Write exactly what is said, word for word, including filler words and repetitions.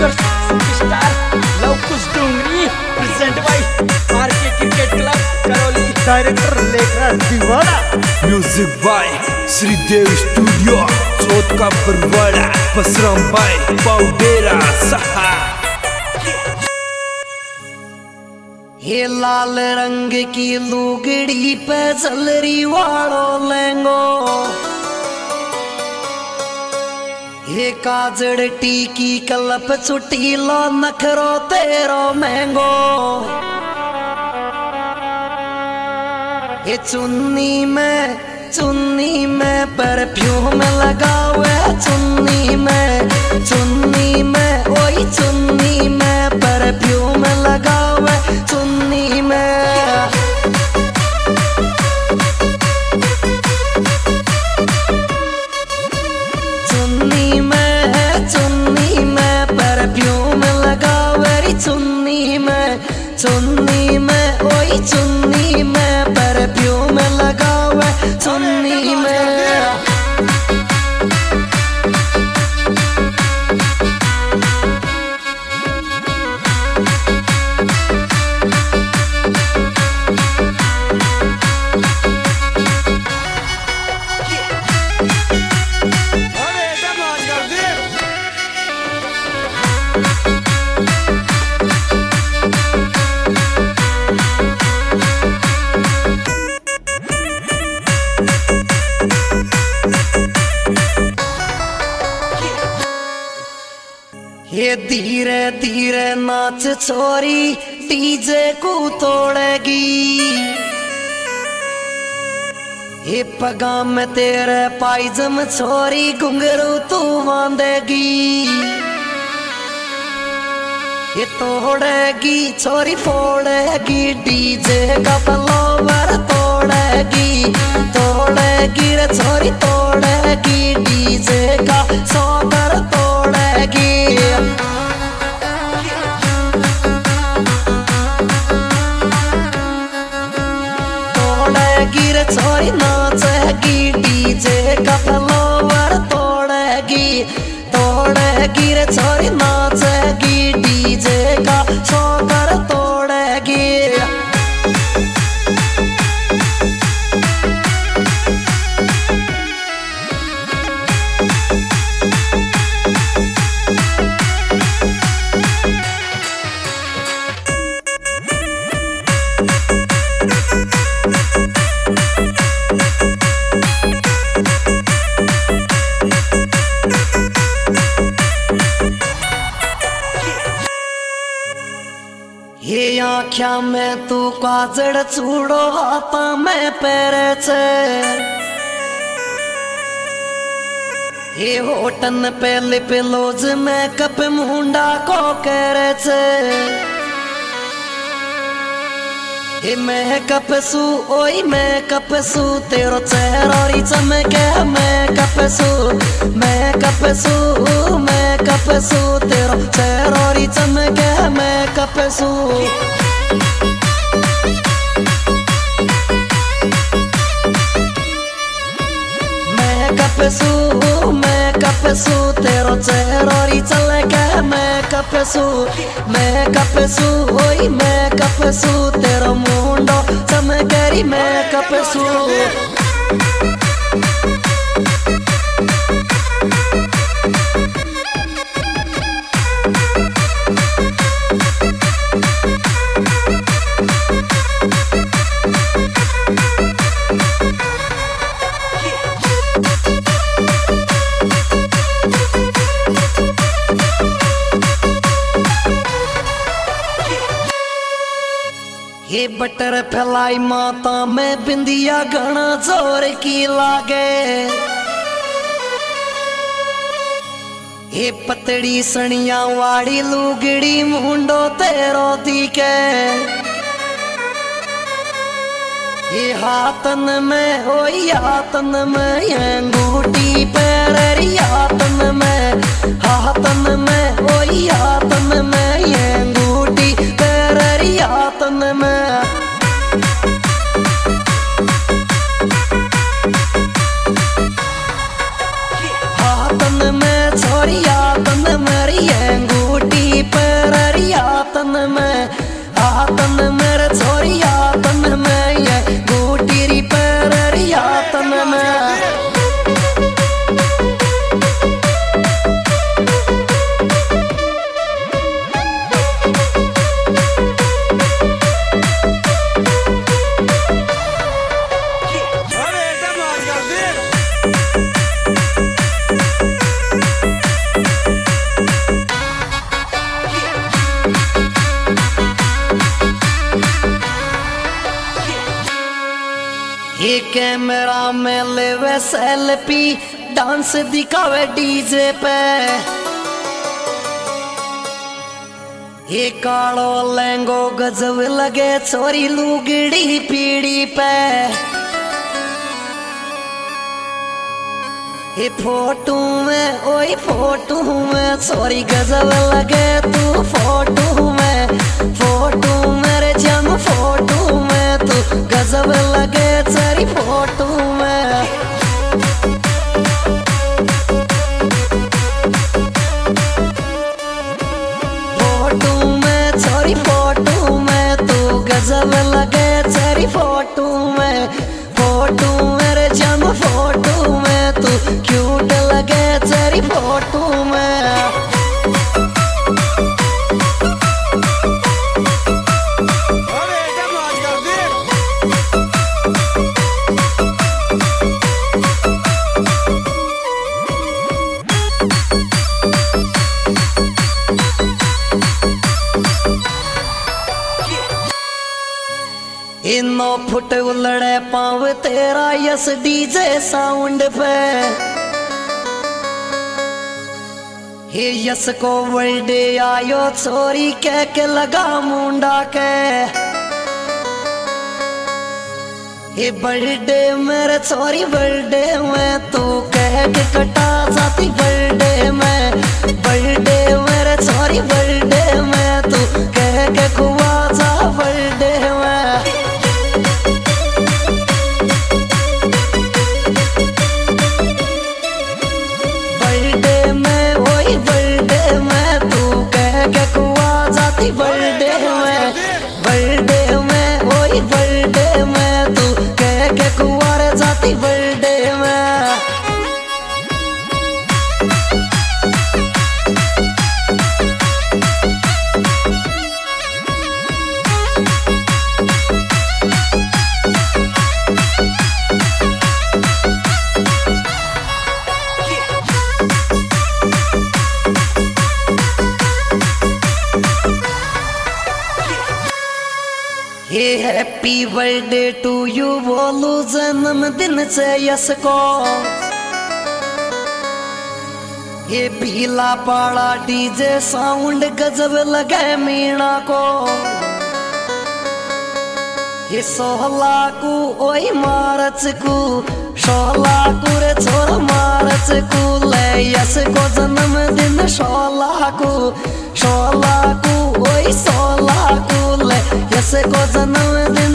Singer superstar Lavkush Dongri present by RK cricket club Karauli. Director Lekhraj Deewana. Music by Shridev studio Chauth ka Barwara. Basram bye पाउडेरा सहा। ये लाल रंग की लुगड़ी पे जलरी वालो लेंगो, ये काजड़ टीकी कलप चुटीलो नखरो तेरो महंगो। ये चुन्नी में चुन्नी में परफ्यूम लगावे, चुन्नी में चुन्नी में ओई चुन्नी में परफ्यूम लगावे, चुन्नी में चुन्नी में चुन्नी में परफ्यूम लगावे, चुन्नी में चुन्नी में ओई चुन्नी में परफ्यूम लगावे, चुन्नी में। ये धीरे धीरे नाच छोरी डीजे को तोड़ेगी, ये पगा में तेरे पायजम छोरी घुंघरू तू बांधेगी। ये तोड़ेगी छोरी फोड़ेगी डीजे का फ्लावर, तोड़ेगी तोड़ेगी रे छोरी तोड़ेगी डीजे का सोबर, तोड़ेगी तोड़ेगी रे छोरी नाचेगी डीजे का फ्लावर, तोड़ेगी तोड़ेगी रे छोरी नाचेगी डीजे का सोबर, तोड़ेगी। ये आँख्या में तू काजड़ चूड़ो हाथा में पैरे छे, ये होटन पे लिप लोज में कप मुंडा को करे छे। ये मैं कपसू ओई मैं कपसू तेरो चेहरोरी चमके, मैं कपसू मैं कपसू मैं कपसू तेरो चेहरोरी चमके, मैं कपसू। मैं कपसू मैं कपसू तेरो चेहरोरी चमके, मैं कपसू मैं कपसू ओई मैं कपसू तेरो मुंडो चमकेरी, मैं कपसू। ये बटर फैलाई माता में बिंदिया घना जोर की लागे, ये पतड़ी सनिया वाड़ी लुगड़ी मुंडो तेरो दिखे। ये हाथन में हो हाथन में अंगूठी पैरी, हाथन में हाथन में हो हाथन में अंगूठी पैरी, हाथन में। हाथन में छोरी हाथन मेरी अंगूठी ये कैमरा में लेवे सेल्फी डांस दिखावे डीजे पे ये कालो लहंगो गजब लगे छोरी लुगड़ी पीड़ी पे ये फोटो में ओए फोटो में छोरी गजब लगे तू फोटो में फोटो मेरे जम फोटो में तू गजब लगे तेरी फोटो में फोटो में छोरी फोटो में तू गजब लगे तेरी फोटो में फोटो मेरे जम फोटो में तू क्यूट लगे तेरी फोटो में इनो फुट उलड़े पाव तेरा यस डीजे साउंड पे हे यस को बर्थडे आयो छोरी कह के लगा मुंडा के हे बर्थडे मेरे छोरी बर्थडे में तू कह के कटा जाती बर्थडे में बर्थडे मेरे छोरी बर्थडे में तू कह के खुआ जा बर्थडे में बर्थडे में बर्थडे में वही बर्थडे में तू कह के कुंवारे जाती बर्थडे में ये हैप्पी बर्थडे टू यू बोलू जन्मदिन से यस को ये पीला पाड़ा डीजे साउंड गजब लगे मीणा को ये सोहला को ओई मार्च को सोहला को रे छोर मार्च को ले यस को जन्मदिन सोहला को सोहला को ओई सोहला को ले यस को जन्मदिन